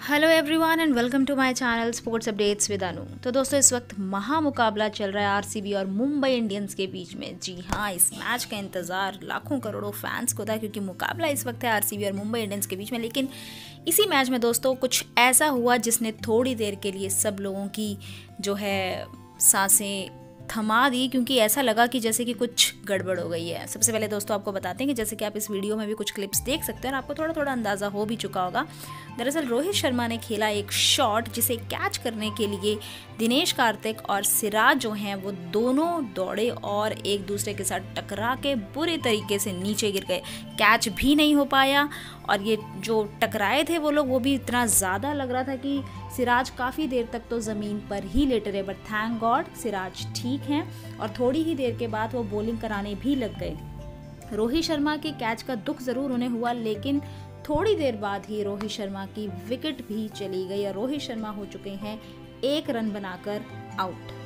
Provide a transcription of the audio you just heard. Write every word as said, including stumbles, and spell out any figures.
Hello everyone and welcome to my channel sports updates with Anu. तो दोस्तों, इस वक्त महा मुकाबला चल रहा है आरसीबी और मुंबई इंडियंस के बीच में। जी हाँ, इस मैच का इंतज़ार लाखों करोड़ों फैंस को था क्योंकि मुकाबला इस वक्त है आरसीबी और मुंबई इंडियंस के बीच में। लेकिन इसी मैच में दोस्तों कुछ ऐसा हुआ जिसने थोड़ी देर के लिए सब लोगों की जो है सांसें थमा दी, क्योंकि ऐसा लगा कि जैसे कि कुछ गड़बड़ हो गई है। सबसे पहले दोस्तों आपको बताते हैं कि जैसे कि आप इस वीडियो में भी कुछ क्लिप्स देख सकते हैं और आपको थोड़ा थोड़ा अंदाज़ा हो भी चुका होगा। दरअसल रोहित शर्मा ने खेला एक शॉट जिसे कैच करने के लिए दिनेश कार्तिक और सिराज जो हैं वो दोनों दौड़े और एक दूसरे के साथ टकरा के बुरे तरीके से नीचे गिर गए। कैच भी नहीं हो पाया और ये जो टकराए थे वो लोग, वो भी इतना ज़्यादा लग रहा था कि सिराज काफ़ी देर तक तो ज़मीन पर ही लेटे रहे। बट थैंक गॉड सिराज ठीक हैं और थोड़ी ही देर के बाद वो बॉलिंग कराने भी लग गए। रोहित शर्मा के कैच का दुख ज़रूर उन्हें हुआ, लेकिन थोड़ी देर बाद ही रोहित शर्मा की विकेट भी चली गई और रोहित शर्मा हो चुके हैं एक रन बनाकर आउट।